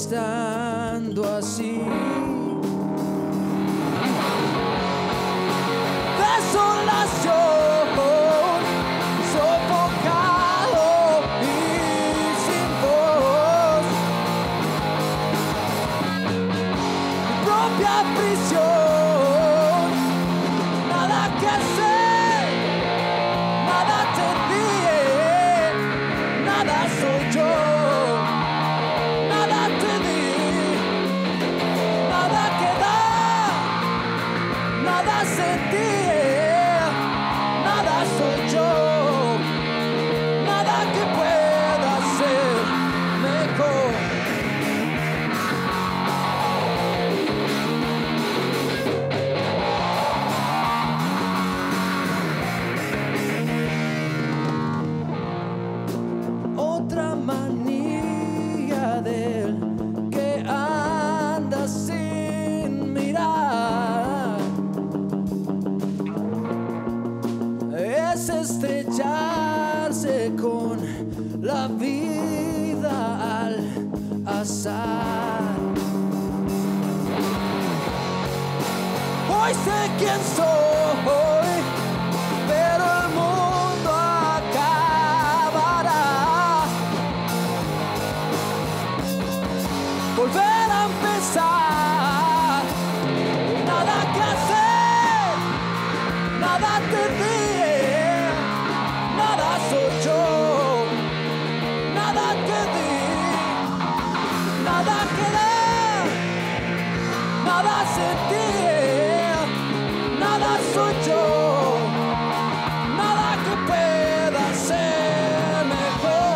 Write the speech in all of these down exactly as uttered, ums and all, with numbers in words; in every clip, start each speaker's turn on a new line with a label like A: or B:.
A: estando así. Desolación, sofocado y sin voz. Mi propia prisión, nada que hacer, nada te envíe, nada soy yo, nada te di, nada que dar, nada sentí. Nada soy yo, nada que pueda ser mejor. Otra manía del que anda sin mirar es estrellarse con la vida al azar. Hoy sé quién soy, pero el mundo acabará. Volver a empezar, nada que hacer, nada te di. Nada soy yo, nada que di, nada que dar, nada sentí, nada soy yo, nada que pueda ser mejor.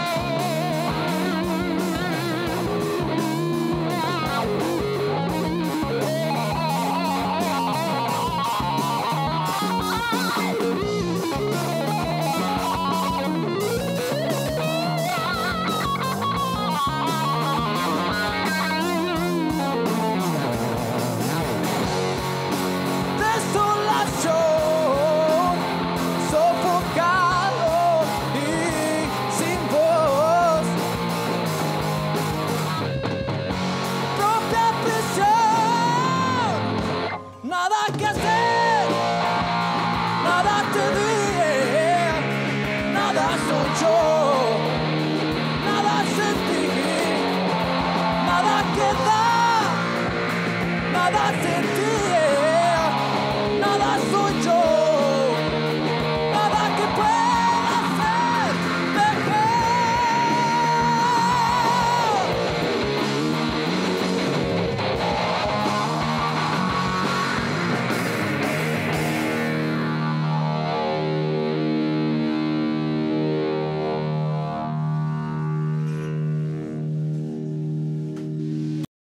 A: Desolación, sofocado y sin voz. Propia prisión, nada que hacer, nada te di, nada soy yo.